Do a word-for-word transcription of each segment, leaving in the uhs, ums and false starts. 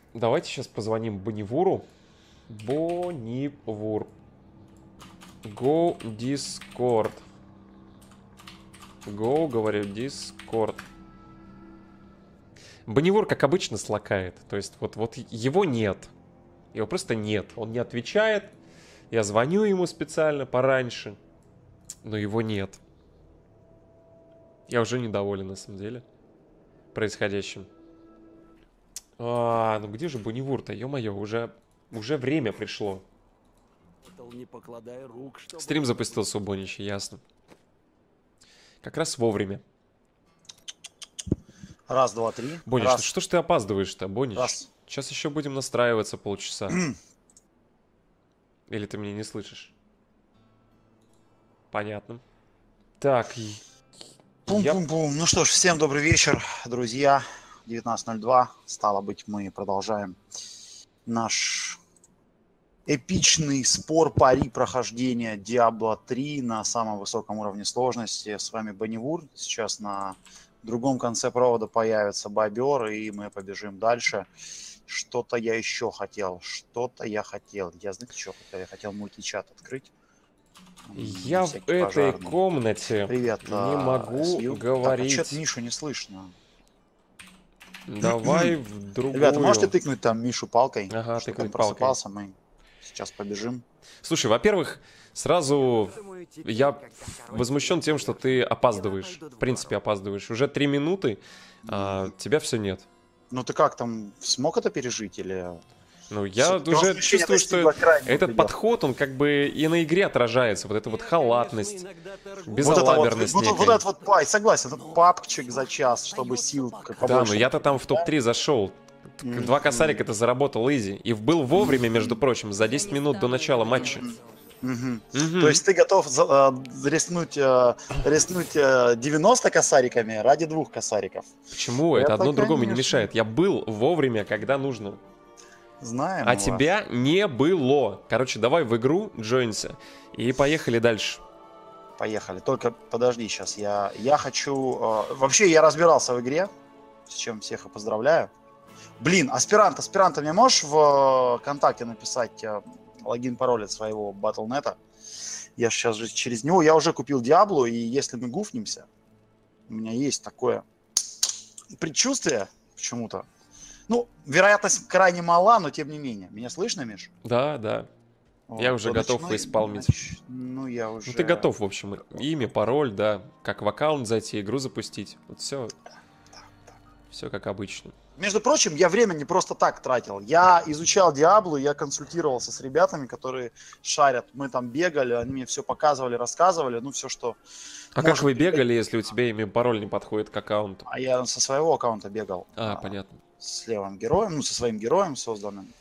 Давайте сейчас позвоним Боннивуру. Боннивур. Go Discord. Go, говорю, Discord. Боннивур, как обычно, слакает. То есть вот, вот его нет. Его просто нет. Он не отвечает. Я звоню ему специально пораньше. Но его нет. Я уже недоволен, на самом деле, происходящим. А, ну где же Боннивур-то? Ё-моё, уже, уже время пришло. Не покладай рук, чтобы... Стрим запустился у Бонича, ясно. Как раз вовремя. Раз, два, три. Бонич, Раз. ну что ж ты опаздываешь-то, Бонич? Раз. Сейчас еще будем настраиваться полчаса. Или ты меня не слышишь? Понятно. Так. Пум-пум-пум. Я... Ну что ж, всем добрый вечер, друзья. девятнадцать ноль два. Стало быть, мы продолжаем наш эпичный спор пари прохождения Диабло три на самом высоком уровне сложности. С вами Боннивур. Сейчас на другом конце провода появится бобер, и мы побежим дальше. Что-то я еще хотел. Что-то я хотел. Я, знаете, что хотел? Я хотел мультичат открыть. Я в этой пожарный. комнате Привет, не а, могу Сью. говорить. Так, а что-то Мишу не слышно. Давай в другую. Ребята, можете тыкнуть там Мишу палкой? Ага, чтобы тыкнуть он просыпался, мы сейчас побежим. Слушай, во-первых, сразу я возмущен тем, что ты опаздываешь. В принципе, опаздываешь. Уже три минуты, а тебя все нет. Ну ты как там, смог это пережить или... Ну, я уже чувствую, что этот подход, он как бы и на игре отражается. Вот эта вот халатность, безалаберность вот, некая. вот, вот этот вот пай, согласен, этот папчик за час, чтобы сил побольше. Да, но я-то там в топ три зашел. Mm-hmm. Два косарика это заработал изи. И был вовремя, между прочим, за десять минут до начала матча. Mm-hmm. Mm-hmm. То есть ты готов э, рискнуть, э, рискнуть э, девяносто косариками ради двух косариков? Почему? Это, это одно конечно. другому не мешает. Я был вовремя, когда нужно. Знаем. А тебя не было. Короче, давай в игру джойнься и поехали дальше. Поехали. Только подожди сейчас. Я, я хочу... Э, вообще, я разбирался в игре, с чем всех и поздравляю. Блин, аспирант, аспирант, ты мне можешь в ВКонтакте написать э, логин, пароль от своего батл точка нет? Я сейчас же через него... Я уже купил Диаблу, и если мы гуфнемся, у меня есть такое предчувствие почему-то. Ну, вероятность крайне мала, но тем не менее. Меня слышно, Миш? Да, да. Вот, я уже готов начинай, исполнить. Нач... Ну, я уже... Ну, ты готов, в общем. Имя, пароль, да. Как в аккаунт зайти, игру запустить. Вот все. Да, да, да. Все как обычно. Между прочим, я время не просто так тратил. Я изучал Диаблу, я консультировался с ребятами, которые шарят. Мы там бегали, они мне все показывали, рассказывали. Ну, все, что... А как вы бегали, если у тебя имя, пароль не подходит к аккаунту? А я со своего аккаунта бегал. А, а понятно. С левым героем, ну, со своим героем созданным.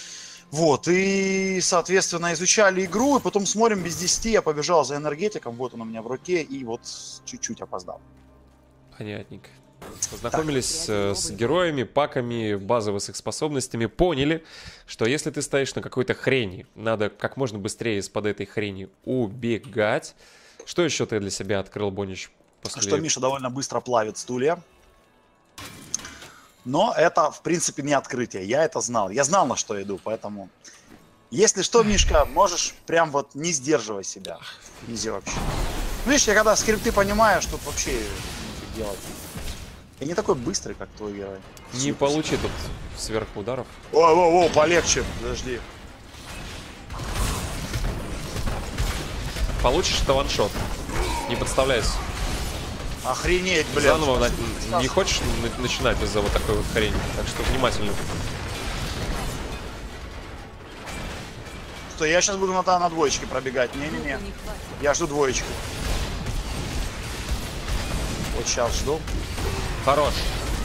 Вот, и, соответственно, изучали игру, и потом смотрим, без десяти я побежал за энергетиком, вот он у меня в руке, и вот чуть-чуть опоздал. Понятненько. Познакомились так. с героями, паками, базовыми с их способностями, поняли, что если ты стоишь на какой-то хрени, надо как можно быстрее из-под этой хрени убегать. Что еще ты для себя открыл, Бонич? После... Что Миша довольно быстро плавит стулья. Но это, в принципе, не открытие. Я это знал. Я знал, на что иду, поэтому... Если что, Мишка, можешь прям вот не сдерживай себя. Изи вообще. Ну, видишь, я когда скрипты понимаю, что вообще ничего делать. Я не такой быстрый, как твой герой. Не Супер. получи тут сверхударов. О-о-о, полегче. Подожди. Получишь это ваншот. Не подставляйся. Охренеть, блин. Заново на... не хочешь начинать из-за вот такой вот хрени. Так что внимательно. Что, я сейчас буду на, на двоечке пробегать. Не-не-не. Я жду двоечку. Вот сейчас жду. Хорош.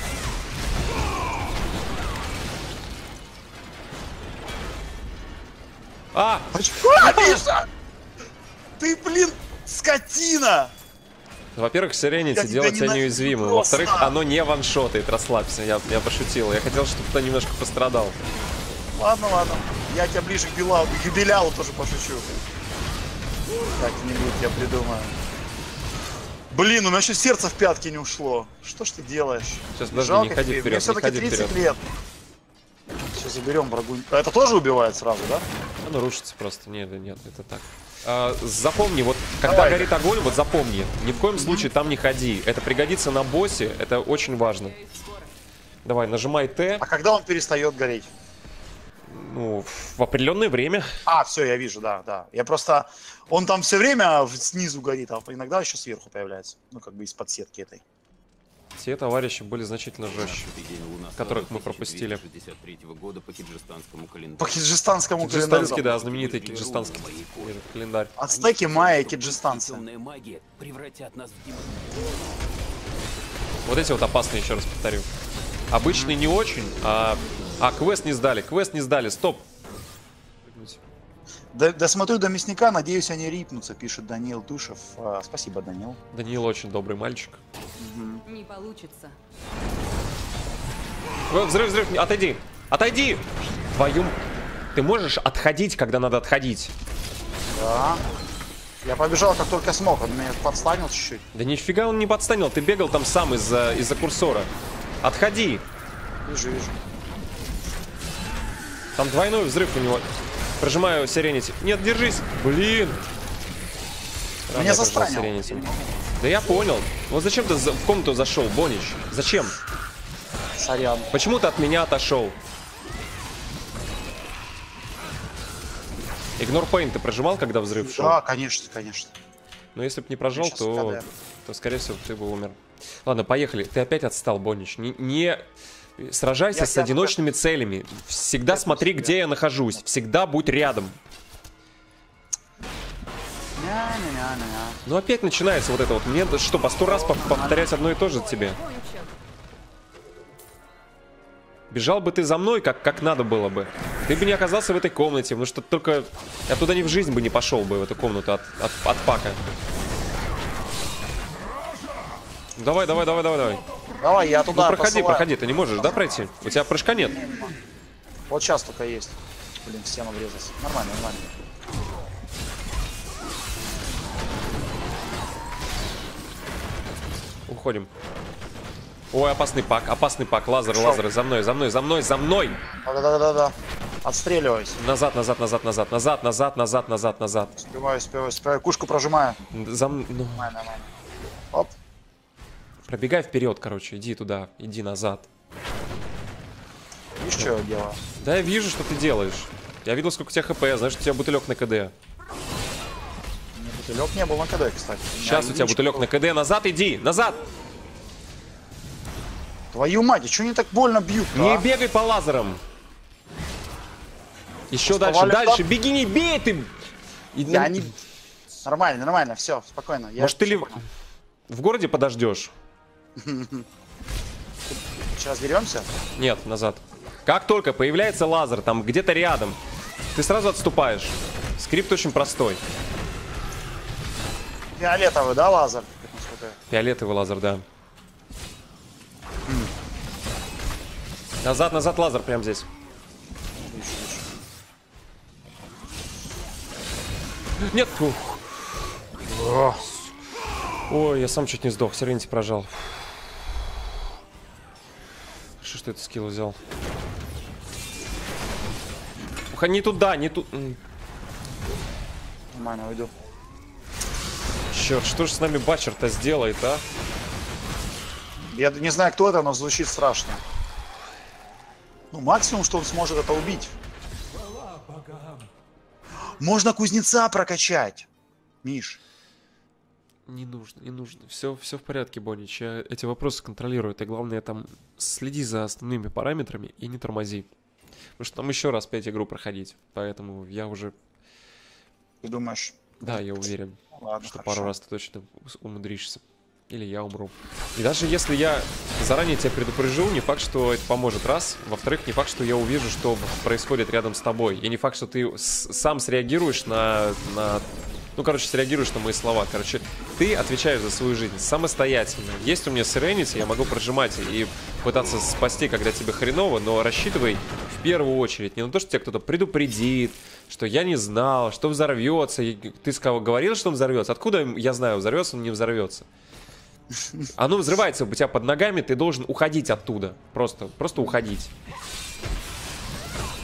А! А, Миша! Ты, блин, скотина! Во-первых, Серенити делает тебя неуязвимым. Во-вторых, оно не ваншотает, расслабься. Я, я пошутил. Я хотел, чтобы ты немножко пострадал. Ладно, ладно. Я тебя ближе к Белалу, к Белялу тоже пошучу. Как-нибудь я придумаю. Блин, у меня еще сердце в пятки не ушло. Что ж ты делаешь? Сейчас, подожди, не ходи вперед, Мне все-таки тридцать лет. заберем врагу. Это тоже убивает сразу, да? Оно рушится просто. Нет, нет, это так. А, запомни, вот когда Давай. горит огонь, вот запомни, ни в коем случае там не ходи. Это пригодится на боссе, это очень важно. Давай, нажимай Т. А когда он перестает гореть? Ну, в определенное время. А, все, я вижу, да, да. Я просто... Он там все время снизу горит, а иногда еще сверху появляется. Ну, как бы из-под сетки этой. Те товарищи были значительно жестче, которых мы пропустили. Года по киджистанскому календарю. По киджистанскому Киджистанский, календарю. да, знаменитый киджистанский календарь. Ацтеки, майя, киджистанцы. Темная магия превратят нас в демонов. Вот эти вот опасные, еще раз повторю. Обычные не очень, а... А, квест не сдали, квест не сдали, стоп. Да, досмотрю до мясника, надеюсь, они рипнутся, пишет Даниил Тушев. А, спасибо, Данил. Даниил очень добрый мальчик. Не получится. О, взрыв, взрыв, отойди, отойди! Твою... Ты можешь отходить, когда надо отходить? Да. Я побежал, как только смог, он меня подстанил чуть-чуть. Да нифига он не подстанил, ты бегал там сам из-за из-за курсора. Отходи! Вижу, вижу. Там двойной взрыв у него. Прожимаю Сиренити. Нет, держись! Блин! Рано Меня я прожал застранил. Serenity. Да я понял. Вот зачем ты за- в комнату зашел, Бонич? Зачем? Сорян. Почему ты от меня отошел? Игнор Пейн ты прожимал, когда взрыв шел? Да, конечно, конечно. Но если бы не прожал, Сейчас то, КД. то, скорее всего, ты бы умер. Ладно, поехали. Ты опять отстал, Бонич. Не, не сражайся Я с тебя одиночными целями. Всегда Я смотри, тебя- где я нахожусь. Всегда будь рядом. Ня-ня-ня-ня. Ну опять начинается вот это вот. Мне что, по сто раз пов- повторять одно и то же тебе? Бежал бы ты за мной, как, как надо было бы. Ты бы не оказался в этой комнате, потому что только... Я туда ни в жизнь бы не пошел бы, в эту комнату от, от, от Пака. Давай, давай, давай, давай, давай. Давай, я Ну туда проходи, посылаю. проходи, ты не можешь, да, пройти? У тебя прыжка нет? Вот сейчас только есть. Блин, в стену врезался. Нормально, нормально. Уходим. Ой, опасный Пак, опасный Пак. Лазер, Шел. лазеры, за мной, за мной, за мной, за мной. Да-да-да-да. Отстреливаюсь. Назад, назад, назад, назад, назад, назад, назад, назад, назад. Успеваю, успеваю, успеваю. Кушку прожимаю. За м- ну, Нормально, нормально. Оп. пробегай вперед, короче, иди туда, иди назад. Видишь, что я делаю? Да, я вижу, что ты делаешь. Я видел, сколько у тебя хп, знаешь, у тебя бутылек на КД. У меня бутылек не был на КД, кстати. Сейчас у тебя бутылек на КД, назад иди, назад! Твою мать, и что они так больно бьют? Не а? бегай по лазерам. Еще Уставали, дальше, дальше, да? беги, не бей ты! И- Я не... Нормально, нормально, все, спокойно. Я Может, ты всё ли понял. в городе подождешь? Сейчас деремся? Нет, назад. Как только появляется лазер там где-то рядом, ты сразу отступаешь. Скрипт очень простой. Фиолетовый, да, лазер? Насколько я- Фиолетовый лазер, да. Назад, назад лазер прямо здесь. Вижу, вижу. Нет. Ух. Ой, я сам чуть не сдох. Сиренити прожал. Что ж ты этот скилл взял? Ух, не туда, не тут. Нормально, уйду. Черт, что же с нами Батчер-то сделает, а? Я не знаю, кто это, но звучит страшно. Ну, максимум, что он сможет, это убить. Можно кузнеца прокачать. Миш. Не нужно, не нужно. Все, все в порядке, Бонич. Я эти вопросы контролирую. Ты, главное, там следи за основными параметрами и не тормози. Потому что там еще раз пять игру проходить. Поэтому я уже... Ты думаешь? Да, я уверен, Ладно, что хорошо. пару раз ты точно умудришься. Или я умру. И даже если я заранее тебя предупрежу, не факт, что это поможет, раз. Во-вторых, не факт, что я увижу, что происходит рядом с тобой. И не факт, что ты с- сам среагируешь на, на... Ну, короче, среагируешь на мои слова. Короче, ты отвечаешь за свою жизнь самостоятельно. Есть у меня Serenity, я могу прожимать и пытаться спасти, когда тебе хреново, но рассчитывай в первую очередь не на то, что тебя кто-то предупредит, что я не знал, что взорвется. И ты сказал, говорил, что он взорвется. Откуда я знаю, взорвется он, не взорвется? Оно взрывается у тебя под ногами, ты должен уходить оттуда. Просто, просто уходить.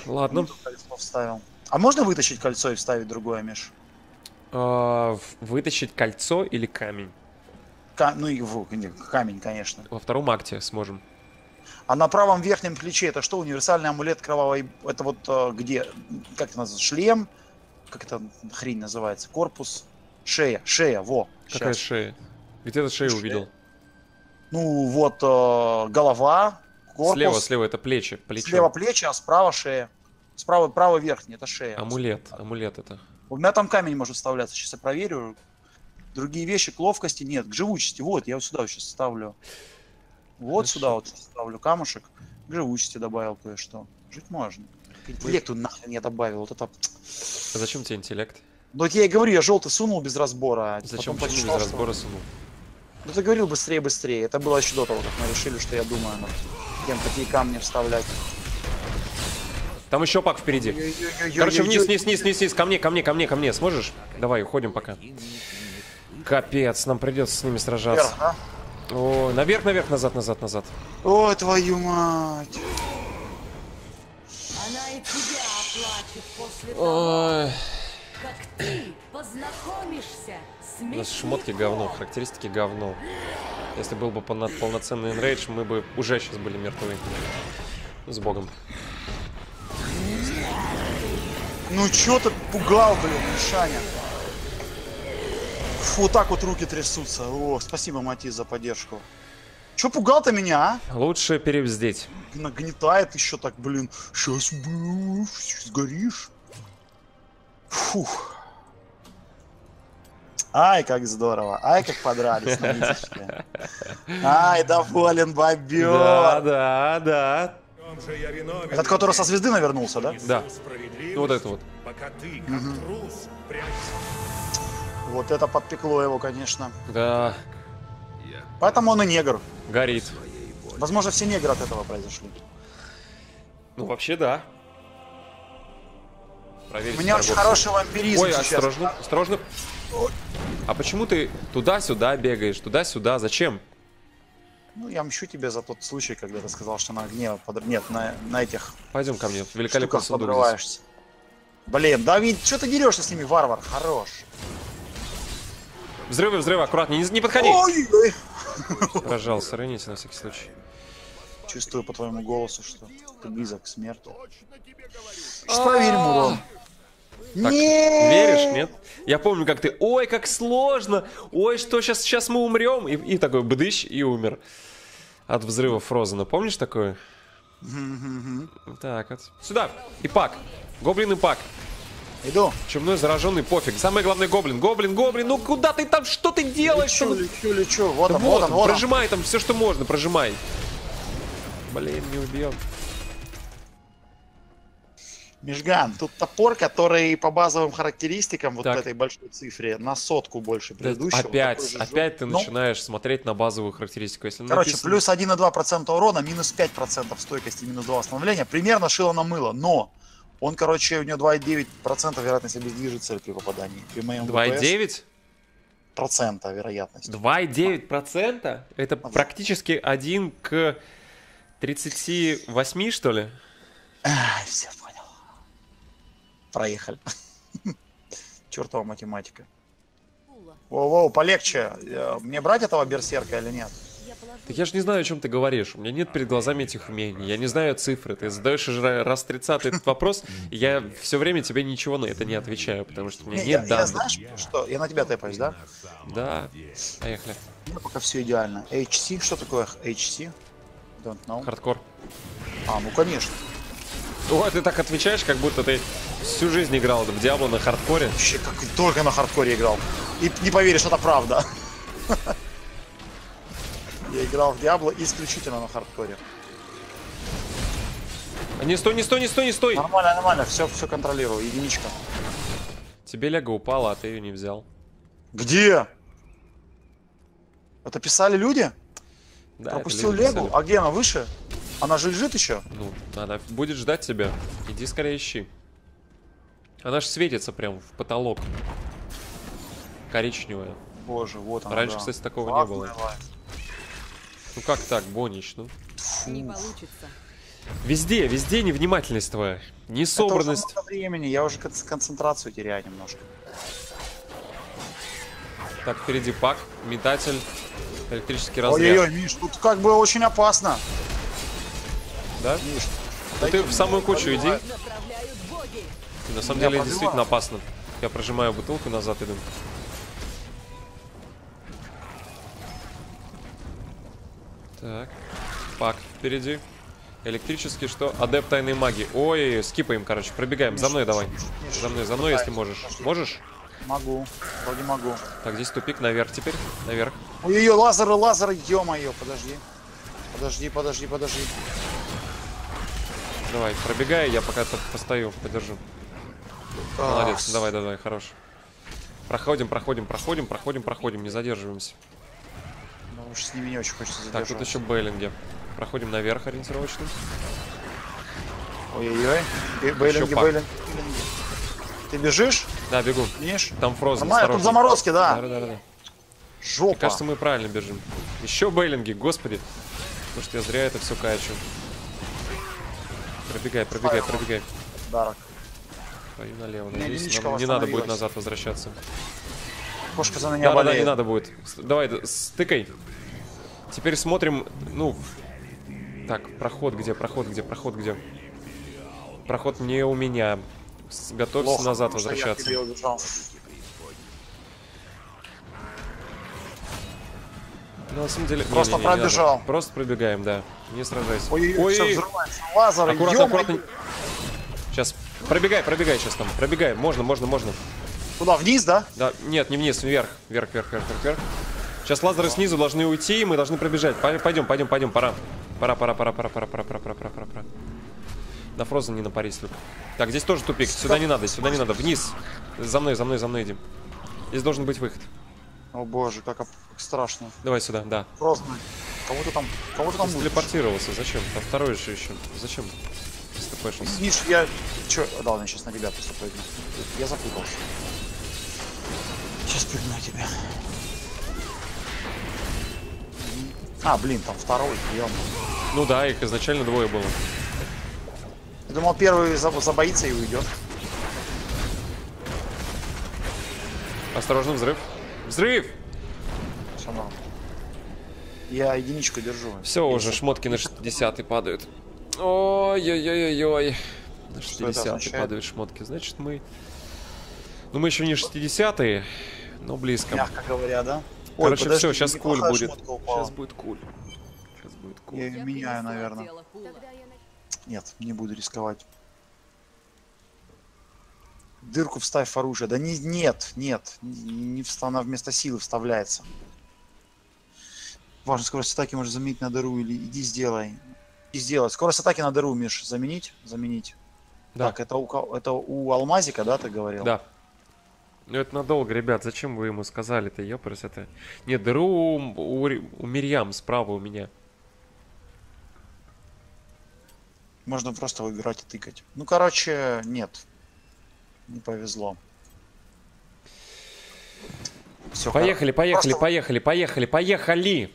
Ладно. Кольцо вставил. А можно вытащить кольцо и вставить другое, Миш? А, вытащить кольцо или камень? Ка- ну и в- не, камень, конечно. Во втором акте сможем. А на правом верхнем плече это что? Универсальный амулет кровавой... Это вот э, где? Как это называется? Шлем? Как это хрень называется? Корпус? Шея. Шея, во. Какая Щас. шея? Где ты шею Шея. увидел? Ну вот э, голова, корпус. Слева, слева это плечи. Плечо. Слева плечи, а справа шея. Справа, право верхний, это шея. Амулет. Амулет это. У меня там камень может вставляться, сейчас я проверю. Другие вещи к ловкости нет, к живучести. Вот, я вот сюда вот сейчас ставлю. Вот Хорошо. сюда вот ставлю камушек. К живучести добавил кое-что. Жить можно. К интеллекту нахрен я добавил. Вот это... А зачем тебе интеллект? Ну вот я и говорю, я желтый сунул без разбора. а Зачем потом почему без почитал, что- разбора сунул? Ну ты говорил быстрее, быстрее. Это было еще до того, как мы решили, что я думаю над тем, какие камни вставлять. Там еще пак впереди. Короче, вниз, вниз, вниз, вниз, вниз. Ко мне, ко мне, ко мне, ко мне. Сможешь? Давай, уходим пока. Капец, нам придется с ними сражаться. Вверх, да? О, наверх, наверх, назад, назад, назад. Ой, твою мать. Она и тебя оплачет после того, Ой, как ты познакомишься с у нас мясником. шмотки говно, характеристики говно. Если был бы полно- полноценный энрейдж, мы бы уже сейчас были мертвы. С богом. Ну чё ты пугал, блин, Мишаня? Фу, так вот руки трясутся. О, спасибо, Матис, за поддержку. Чё пугал-то меня, Лучше перебздеть. а? Нагнетает еще так, блин. Сейчас, блин, сгоришь. Фух. Ай, как здорово. Ай, как подрались на митичке. Ай, доволен бобер. Да, да, да. Этот, который со звезды навернулся, да? Да. Ну, вот это вот. Пока ты, как трус, прячешься. Вот это подпекло его, конечно. Да. Поэтому он и негр. Горит. Возможно, все негры от этого произошли. Ну, вообще, да. Проверить У меня очень торговца. хороший вампиризм Ой, сейчас. осторожно, осторожно. А почему ты туда-сюда бегаешь? Туда-сюда? Зачем? Ну, я мщу тебе за тот случай, когда ты сказал, что на гнев... Под... Нет, на, на этих Пойдем ко мне. Великолепный штуках сундук здесь. подрываешься. Блин, Давид, что ты дерешься с ними, варвар? Хорош. Взрывы, взрывы, аккуратнее. Не, не подходи. Ой, ой. Пожалуйста, рыните на всякий случай. Чувствую по твоему голосу, что ты близок к смерти. Сейчас проверим урон. Так, Нет! веришь, нет? Я помню, как ты, ой, как сложно, ой, что, сейчас, сейчас мы умрем, и, и такой бдыщ, и умер. От взрыва Фрозена, помнишь такое? Так, вот. Сюда, и пак, гоблин и пак. Иду. Чумной зараженный, пофиг. Самое главное, гоблин, гоблин, гоблин, ну куда ты там, что ты делаешь? Лечу, Что вы- лечу, лечу. Вот Да он, вот вот он, он, вот он. прожимай там все, что можно, прожимай. Блин, не убьем. Мишган, тут топор, который по базовым характеристикам вот Так. этой большой цифре на сотку больше предыдущего. Опять, такой же опять жёг- ты Ну, начинаешь смотреть на базовую характеристику. Если короче, написано- плюс один и два процента урона, минус пять процентов стойкости, минус два восстановления. Примерно шило на мыло, но он, короче, у него два и девять процента вероятность обездвижить цель при попадании. При моем два и ДПС девять? процента вероятность. два и девять процента? Это практически один к тридцати восьми, что ли? Ай, все понял. Проехали. Чертова математика. Воу-воу, полегче. Э, Мне брать этого берсерка или нет? Так я же не знаю, о чем ты говоришь. У меня нет перед глазами этих умений. Я не знаю цифры. Ты задаешь уже раз тридцатый этот вопрос, и я все время тебе ничего на это не отвечаю, потому что у меня Не, я, нет я данных. знаешь, что? Я на тебя тэпаюсь, да? Да, поехали. У меня пока все идеально. эйч си, что такое эйч си? Don't know. Хардкор. А, ну конечно. О, ты так отвечаешь, как будто ты всю жизнь играл в Диабло на хардкоре. Вообще, как только на хардкоре играл. И не поверишь, это правда. Я играл в Диабло исключительно на хардкоре. Не стой, не стой, не стой, не стой! Нормально, нормально, все, все контролирую. Единичка. Тебе Лего упала, а ты ее не взял. Где? Это писали люди? Да, Пропустил это люди Легу? писали. А где она выше? Она же лежит еще? Ну, она будет ждать тебя. Иди скорее ищи. Она ж светится прям в потолок. Коричневая. Боже, вот она. Раньше, да. кстати, такого не было. Классная лайф. Ну как так, Бонич, ну? Не получится. Везде, везде невнимательность твоя. Это Несобранность. уже много времени, я уже кон- концентрацию теряю немножко. Так, впереди пак, метатель, электрический разряд. Ой-ой-ой, Миш, тут как бы очень опасно. Да? Миш, Ну ты в самую кучу иди. Направляют боги. На самом Я деле пробиваю. действительно опасно. Я прожимаю бутылку, назад иду. Так. Пак впереди. Электрический что? Адепт тайной магии. Ой, скипаем, короче. Пробегаем. За мной давай. Миш, За мной, за мной, если можешь. Можешь? могу, вроде могу. Так, здесь тупик. Наверх теперь. Наверх. Ой-ой-ой, лазеры, лазеры, ё-моё, подожди. Подожди, подожди, подожди. Давай, пробегай, я пока тут постою, подержу. Молодец, давай, давай, хорош. Проходим, проходим, проходим, проходим, проходим, не задерживаемся. Ну уж с ними не очень хочется Так, задерживаться. тут еще бейлинги. Проходим наверх ориентировочно. Ой-ой-ой, Бе- бейлинги, пак. бейлинги. Ты бежишь? Да, бегу. Видишь? Там фрозен, Нормально, тут заморозки, да. Да, да, да, да. Жопа. Мне кажется, мы правильно бежим. Еще бейлинги, господи. Потому что я зря это все качу. Пробегай, пробегай, пробегай. Дарок. Пою налево. меня Надеюсь, единичка нам не надо будет восстановилась. назад возвращаться. Кошка за меня Да, да, да, болеет. не надо будет. С- Давай, д- стыкай. Теперь смотрим, ну... Так, проход где, проход где, проход где. Проход не у меня. С- Готовься Плохо, назад потому что я к возвращаться. тебе убежал. Ну, на самом деле... не, Просто не, не, не надо. пробежал. Просто пробегаем, да. Не сражайся. Ой-ой-ой, всё взрывается. Лазеры, аккуратно, ё-моё. аккуратно. Сейчас. Пробегай, пробегай сейчас там. Пробегай. Можно, можно, можно. Куда, вниз, да? Да, нет, не вниз, вверх. Вверх, вверх, вверх, вверх, вверх. Сейчас лазеры снизу должны уйти, и мы должны пробежать. Пойдем, пойдем, пойдем, пора. Пора, пора, пора, пора, пора, пора, пора, пора, пора, пора, пора. На Фрозен не напарись, Люк. Так, здесь тоже тупик. Сюда не надо, сюда не надо. Вниз. За мной, за мной, за мной идем. Здесь должен быть выход. О боже, как, оп- как страшно. Давай сюда, да. Просто. Кого-то там, кого-то там Ты будет. телепортировался, зачем? Там второй же еще. Зачем? Стопэшился. Миш, я... Чё? Да, ладно, сейчас на тебя просто прыгну. Я запутался. Сейчас прыгну на тебя. А, блин, там второй, ё-моё. Ну да, их изначально двое было. Я думал, первый заб- забоится и уйдет. Осторожно, взрыв. Взрыв! Все норм. Я единичку держу. Все, уже шмотки на шестидесятый падают. Ой-ой-ой-ой-ой. На Что это шестидесятый означает? падают шмотки. Значит, мы... Ну, мы еще не шестидесятые, но близко. Мягко говоря, да? Короче, подожди, все, сейчас куль неплохая будет. шмотка упала. Сейчас будет куль. Сейчас будет куль. Я ее меняю, наверное. Нет, не буду рисковать. Дырку вставь в оружие. Да не, нет, нет. Не, не вста- она вместо силы вставляется. Важно, скорость атаки можно заменить на дыру или иди сделай. Иди сделай. Скорость атаки на дыру, Миш. Заменить? Заменить. Да, Так, это у, ко- это у Алмазика, да, ты говорил? да. Ну это надолго, ребят. Зачем вы ему сказали-то? Ёпрс, это... Нет, дыру у, у, Ри- у Мирьям справа у меня. Можно просто выбирать и тыкать. Ну, короче, нет. Не повезло. Все, Поехали, поехали, Просто- поехали, поехали, поехали!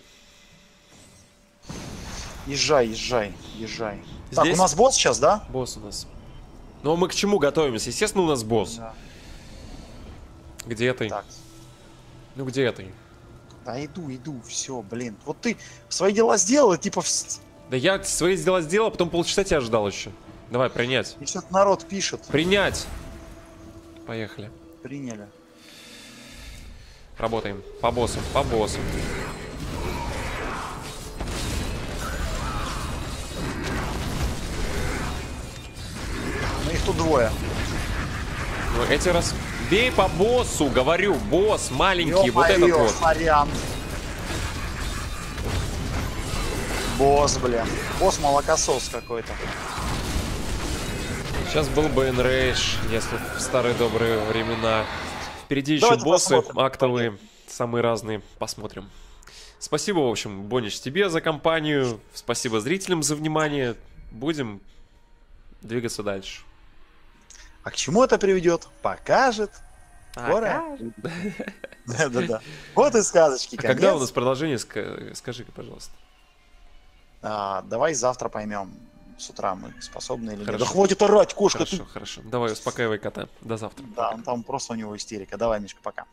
Езжай, езжай, езжай. Так, Здесь? у нас босс сейчас, да? Босс у нас. Ну а мы к чему готовимся? Естественно, у нас босс. Да. Где ты? Так. Ну где ты? Да иду, иду, все, блин. Вот ты свои дела сделал, и типа вс- Да я свои дела сделал, а потом полчаса тебя ждал еще. Давай, принять. и что-то народ пишет. Принять! Поехали. Приняли. Работаем. По боссу, по боссу. Ну их тут двое. Ну эти раз... Бей по боссу, говорю. Босс маленький, вот этот Ё-моё, вот. сорян. Босс, блин. Босс молокосос какой-то. Сейчас был бы Энрейдж, если в старые добрые времена. Впереди еще Давайте боссы посмотрим. актовые, самые разные. Посмотрим. Спасибо, в общем, Бонич, тебе за компанию. Спасибо зрителям за внимание. Будем двигаться дальше. А к чему это приведет? Покажет. Скоро. Да-да-да. Вот и сказочки. А когда у конец. нас продолжение, ска- скажи-ка, пожалуйста. А, давай завтра поймем. с утра мы способны или нет. Хорошо. Да хватит орать, кошка, Хорошо, ты... хорошо. Давай, успокаивай кота. До завтра. Да, он там просто у него истерика. Давай, Мишка, пока.